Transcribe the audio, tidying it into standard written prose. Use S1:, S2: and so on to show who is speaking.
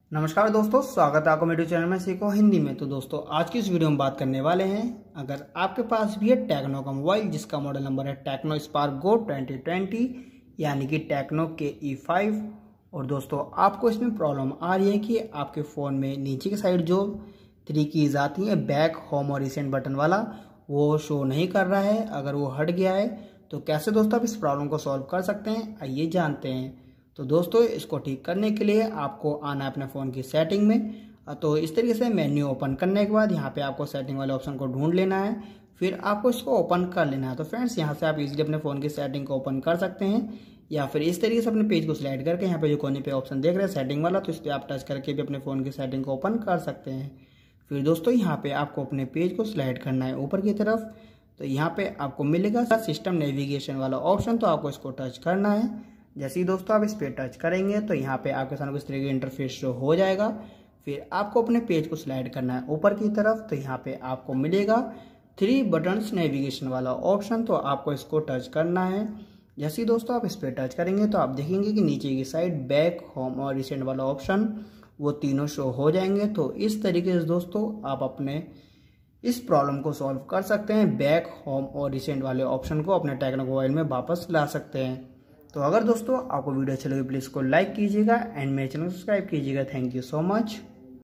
S1: नमस्कार दोस्तों, स्वागत है आपको मेरे चैनल में सीखो हिंदी में। तो दोस्तों आज की इस वीडियो में बात करने वाले हैं, अगर आपके पास भी है टेक्नो का मोबाइल जिसका मॉडल नंबर है टेक्नो स्पार्क गो 2020 यानी कि टेक्नो के E5। और दोस्तों आपको इसमें प्रॉब्लम आ रही है कि आपके फ़ोन में नीचे की साइड जो 3 कीज़ आती हैं, बैक, होम और रिसेंट बटन वाला, वो शो नहीं कर रहा है। अगर वो हट गया है तो कैसे दोस्तों आप इस प्रॉब्लम को सॉल्व कर सकते हैं, आइए जानते हैं। तो दोस्तों इसको ठीक करने के लिए आपको आना है अपने फ़ोन की सेटिंग में। तो इस तरीके से मेन्यू ओपन करने के बाद यहाँ पे आपको सेटिंग वाले ऑप्शन को ढूंढ लेना है, फिर आपको इसको ओपन कर लेना है। तो फ्रेंड्स यहाँ से आप इजीली अपने फ़ोन की सेटिंग को ओपन कर सकते हैं, या फिर इस तरीके से अपने पेज को स्लाइड करके यहाँ पे जो कोने पे ऑप्शन देख रहे हैं सेटिंग वाला, तो इस पर आप टच करके भी अपने फ़ोन की सेटिंग को ओपन कर सकते हैं। फिर दोस्तों यहाँ पे आपको अपने पेज को स्लाइड करना है ऊपर की तरफ। तो यहाँ पे आपको मिलेगा सिस्टम नेविगेशन वाला ऑप्शन, तो आपको इसको टच करना है। जैसे ही दोस्तों आप इस पर टच करेंगे तो यहाँ पे आपके सामने इस तरह का इंटरफेस शो हो जाएगा। फिर आपको अपने पेज को स्लाइड करना है ऊपर की तरफ। तो यहाँ पे आपको मिलेगा 3 बटन्स नेविगेशन वाला ऑप्शन, तो आपको इसको टच करना है। जैसे ही दोस्तों आप इस पर टच करेंगे तो आप देखेंगे कि नीचे की साइड बैक, होम और रिसेंट वाला ऑप्शन वो तीनों शो हो जाएंगे। तो इस तरीके से दोस्तों आप अपने इस प्रॉब्लम को सॉल्व कर सकते हैं, बैक, होम और रिसेंट वाले ऑप्शन को अपने टेक्नो मोबाइल में वापस ला सकते हैं। तो अगर दोस्तों आपको वीडियो अच्छी लगी प्लीज़ को लाइक कीजिएगा एंड मेरे चैनल को सब्सक्राइब कीजिएगा। Thank you so much.